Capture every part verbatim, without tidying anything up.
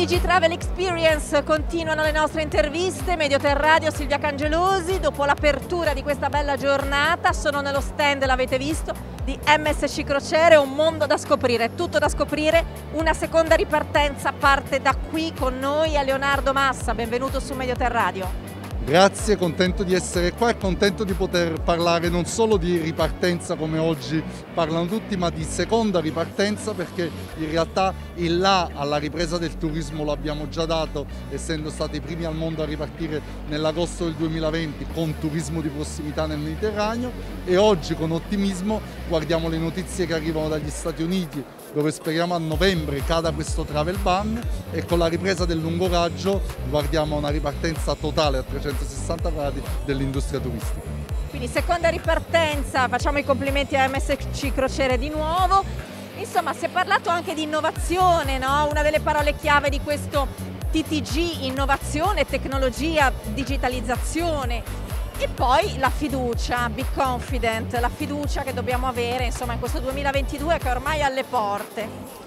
Digitravel Experience continuano le nostre interviste. Medioterra Radio, Silvia Cangelosi. Dopo l'apertura di questa bella giornata sono nello stand, l'avete visto, di M S C Crociere, un mondo da scoprire, tutto da scoprire. Una seconda ripartenza parte da qui con noi a Leonardo Massa. Benvenuto su Medioterra Radio. Grazie, contento di essere qua e contento di poter parlare non solo di ripartenza come oggi parlano tutti, ma di seconda ripartenza, perché in realtà il là alla ripresa del turismo lo abbiamo già dato, essendo stati i primi al mondo a ripartire nell'agosto del duemilaventi con turismo di prossimità nel Mediterraneo, e oggi con ottimismo guardiamo le notizie che arrivano dagli Stati Uniti, dove speriamo a novembre cada questo travel ban, e con la ripresa del lungo raggio guardiamo una ripartenza totale a trecentosessanta gradi dell'industria turistica. Quindi seconda ripartenza, facciamo i complimenti a M S C Crociere di nuovo. Insomma, si è parlato anche di innovazione, no? Una delle parole chiave di questo T T G, innovazione, tecnologia, digitalizzazione. E poi la fiducia, be confident, la fiducia che dobbiamo avere, insomma, in questo duemilaventidue che è ormai alle porte.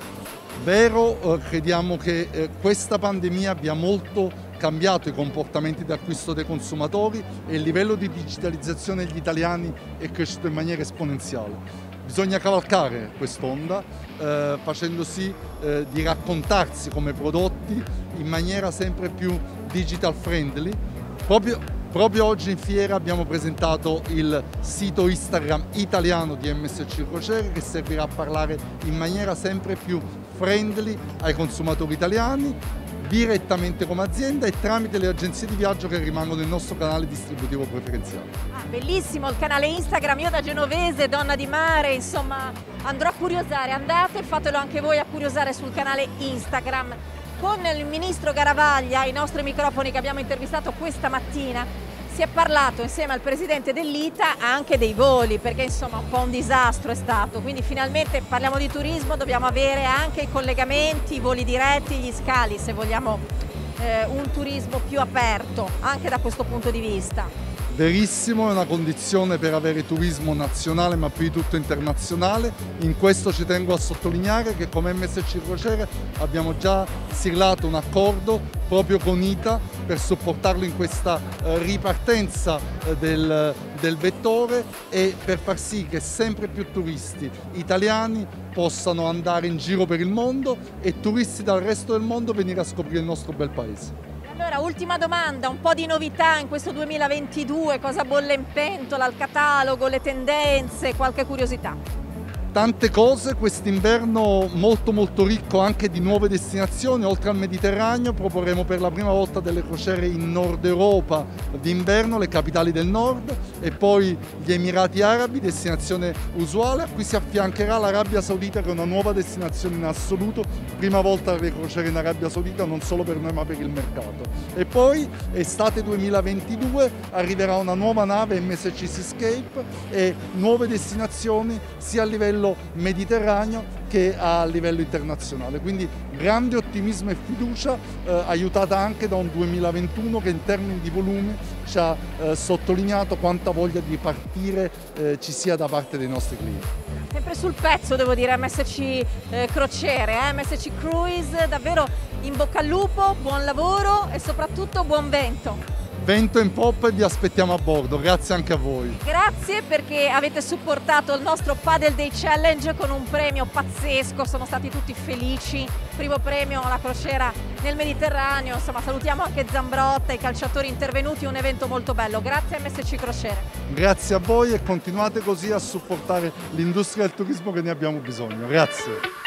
Vero, eh, crediamo che eh, questa pandemia abbia molto cambiato i comportamenti di acquisto dei consumatori e il livello di digitalizzazione degli italiani è cresciuto in maniera esponenziale. Bisogna cavalcare quest'onda eh, facendo sì eh, di raccontarsi come prodotti in maniera sempre più digital friendly. Proprio Proprio oggi in fiera abbiamo presentato il sito Instagram italiano di M S C Crociere, che servirà a parlare in maniera sempre più friendly ai consumatori italiani, direttamente come azienda e tramite le agenzie di viaggio che rimangono il nostro canale distributivo preferenziale. Ah, bellissimo il canale Instagram, io da genovese, donna di mare, insomma andrò a curiosare, andate, fatelo anche voi a curiosare sul canale Instagram. Con il ministro Garavaglia, ai nostri microfoni che abbiamo intervistato questa mattina, si è parlato insieme al presidente dell'I T A anche dei voli, perché insomma un po' un disastro è stato, quindi finalmente parliamo di turismo, dobbiamo avere anche i collegamenti, i voli diretti, gli scali, se vogliamo eh, un turismo più aperto anche da questo punto di vista. Verissimo, è una condizione per avere turismo nazionale ma più di tutto internazionale. In questo ci tengo a sottolineare che come M S C Crociere abbiamo già siglato un accordo proprio con I T A per supportarlo in questa eh, ripartenza eh, del, del vettore e per far sì che sempre più turisti italiani possano andare in giro per il mondo e turisti dal resto del mondo venire a scoprire il nostro bel paese. Allora, ultima domanda, un po' di novità in questo duemilaventidue, cosa bolle in pentola, il catalogo, le tendenze, qualche curiosità? Tante cose, quest'inverno molto molto ricco anche di nuove destinazioni. Oltre al Mediterraneo proporremo per la prima volta delle crociere in Nord Europa d'inverno, le capitali del nord, e poi gli Emirati Arabi, destinazione usuale, a cui si affiancherà l'Arabia Saudita, che è una nuova destinazione in assoluto, prima volta le crociere in Arabia Saudita non solo per noi ma per il mercato. E poi estate duemilaventidue arriverà una nuova nave M S C Seascape e nuove destinazioni sia a livello mediterraneo che a livello internazionale, quindi grande ottimismo e fiducia eh, aiutata anche da un duemilaventuno che in termini di volume ci ha eh, sottolineato quanta voglia di partire eh, ci sia da parte dei nostri clienti. Sempre sul pezzo devo dire M S C eh, Crociere, eh? M S C Cruise, davvero in bocca al lupo, buon lavoro e soprattutto buon vento. Vento in poppa e vi aspettiamo a bordo, grazie anche a voi. Grazie perché avete supportato il nostro Paddle Day Challenge con un premio pazzesco, sono stati tutti felici, primo premio alla crociera nel Mediterraneo, insomma salutiamo anche Zambrotta, i calciatori intervenuti, un evento molto bello, grazie a M S C Crociere. Grazie a voi e continuate così a supportare l'industria del turismo che ne abbiamo bisogno, grazie.